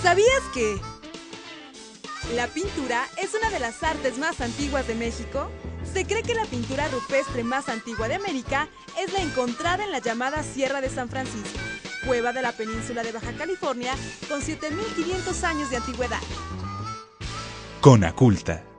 ¿Sabías que la pintura es una de las artes más antiguas de México? Se cree que la pintura rupestre más antigua de América es la encontrada en la llamada Sierra de San Francisco, cueva de la península de Baja California, con 7500 años de antigüedad. Conaculta.